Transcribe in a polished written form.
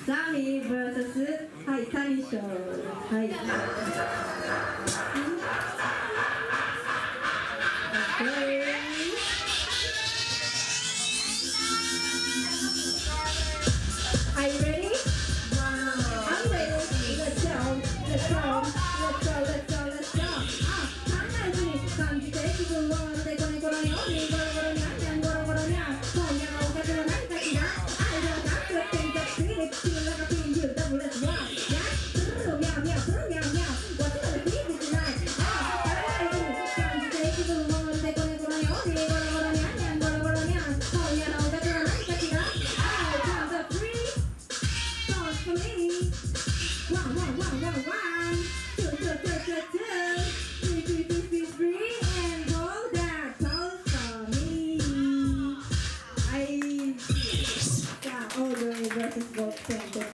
ザミ vs はい谷翔はい。Are you ready? I'm ready. Let's go. Let's go. Let's go. Let's go. Let's go. 考えずに感じて気分をまるで子猫のようにゴロゴロにゃんにゃんゴロゴロにゃん。今夜のおかずは何かしら。愛情がくってんじゃくて口の中ピンジュダブルスワン。にゃっプルミャミャプルミャミャ。わしまでピンチしない。考えずに感じて気分をまるで子猫のようにゴロゴロにゃんにゃんゴロゴロにゃん。今夜のおかずは何かしら。For me, 1, 1, 1, 1, 1, 2, 2, 2, 2, 2, 3, 3, 3, 3, 3, and roll that toast for me. I got all the way versus Vogue.